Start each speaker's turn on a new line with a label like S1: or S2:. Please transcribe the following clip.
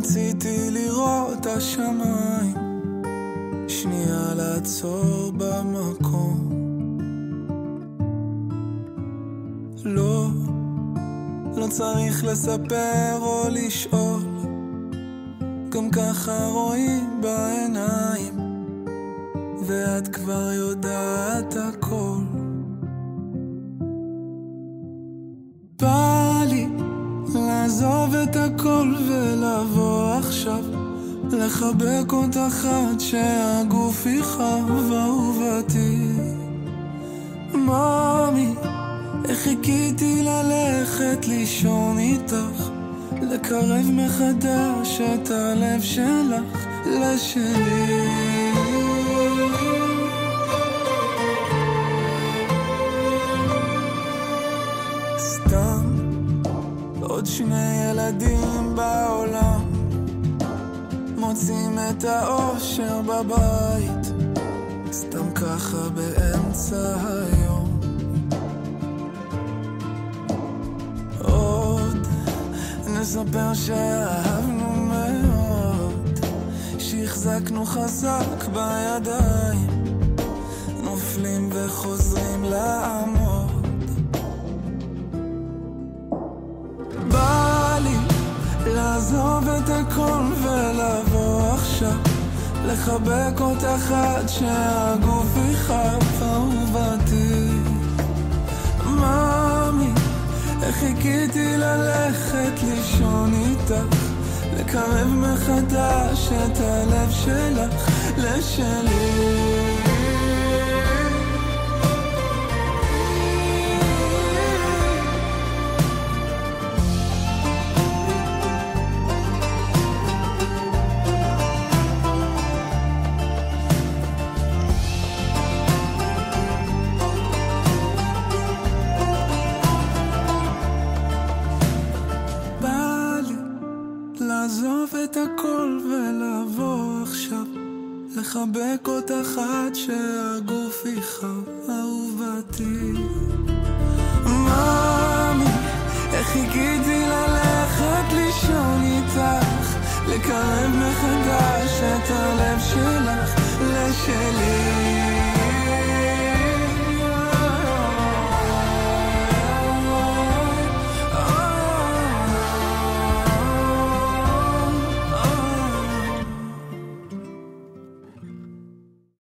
S1: רציתי לראות את השמיים, שנייה לעצור במקום. לא צריך לספר או לשאול, גם ככה רואים בעיניים, ואת כבר יודעת הכל. בא לי לעזוב את הכל ולבוא עכשיו, לחבק אותך עד שהגוף יחב. אהובתי מאמי, איך חיכיתי ללכת לישון איתך, לקרב מחדש את הלב שלך לשלי. סתם עוד שני ילדים בעולם, מוצאים את האושר בבית, סתם ככה באמצע היום. עוד נספר שאהבנו מאוד, שהחזקנו חזק בידיים, נופלים וחוזרים לעמוד. בא לי לעזוב את הכל ולבוא עכשיו, לחבק אותך עד שהגוף יחף. אהובתי מאמי, איך חיכיתי ללכת לישון איתך, לקרב מחדש את הלב שלך לשלי. לעזוב את הכל ולבוא עכשיו, לחבק אותך עד שהגוף יחב. אהובתי מאמי, איך חיכיתי ללכת לישון איתך, לקרב מחדש את הלב שלך לשלי.